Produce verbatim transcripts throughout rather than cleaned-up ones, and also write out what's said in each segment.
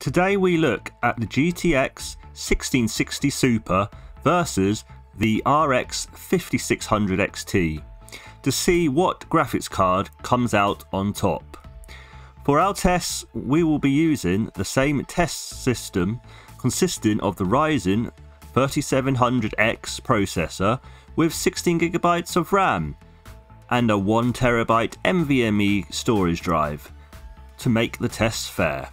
Today we look at the G T X sixteen sixty Super versus the R X fifty-six hundred X T to see what graphics card comes out on top. For our tests, we will be using the same test system consisting of the Ryzen thirty-seven hundred X processor with sixteen gigabytes of RAM and a one terabyte N V M E storage drive to make the tests fair.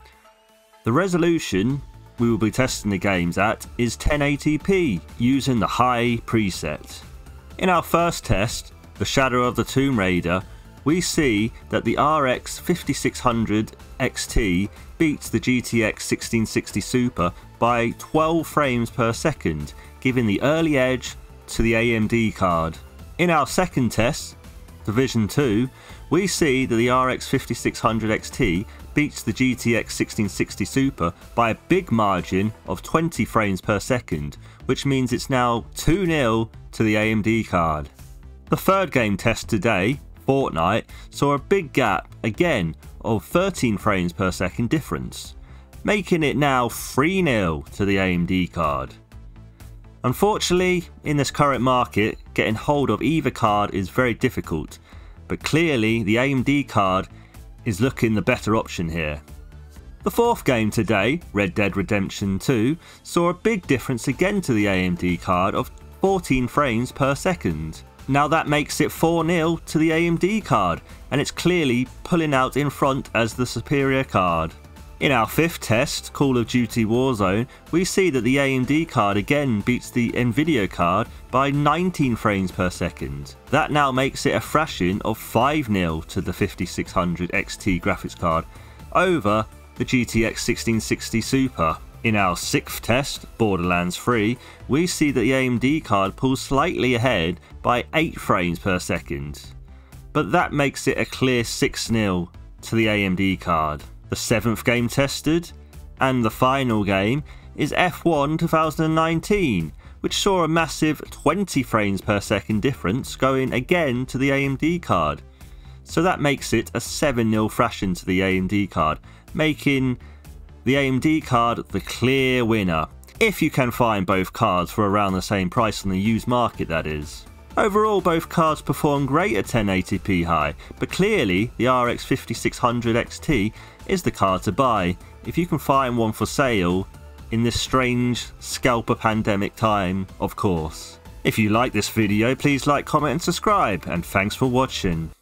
The resolution we will be testing the games at is ten eighty p using the high preset. In our first test, the Shadow of the Tomb Raider, we see that the R X fifty-six hundred X T beats the G T X sixteen sixty Super by twelve frames per second, giving the early edge to the A M D card. In our second test, Division two, we see that the R X fifty-six hundred X T beats the G T X sixteen sixty Super by a big margin of twenty frames per second, which means it's now two nil to the A M D card. The third game test today, Fortnite, saw a big gap again of thirteen frames per second difference, making it now three nil to the A M D card. Unfortunately, in this current market, getting hold of either card is very difficult, but clearly the A M D card is looking the better option here. The fourth game today, Red Dead Redemption two, saw a big difference again to the A M D card of fourteen frames per second. Now that makes it four nil to the A M D card, and it's clearly pulling out in front as the superior card. In our fifth test, Call of Duty Warzone, we see that the A M D card again beats the Nvidia card by nineteen frames per second. That now makes it a thrashing of five nil to the fifty-six hundred X T graphics card over the G T X sixteen sixty Super. In our sixth test, Borderlands three, we see that the A M D card pulls slightly ahead by eight frames per second, but that makes it a clear six nil to the A M D card. The seventh game tested, and the final game, is F one twenty nineteen, which saw a massive twenty frames per second difference going again to the A M D card. So that makes it a seven nil thrashing to the A M D card, making the A M D card the clear winner, if you can find both cards for around the same price on the used market, that is. Overall, both cards perform great at ten eighty p high, but clearly the R X fifty-six hundred X T is the card to buy if you can find one for sale in this strange scalper pandemic time, of course. If you like this video, please like, comment and subscribe, and thanks for watching.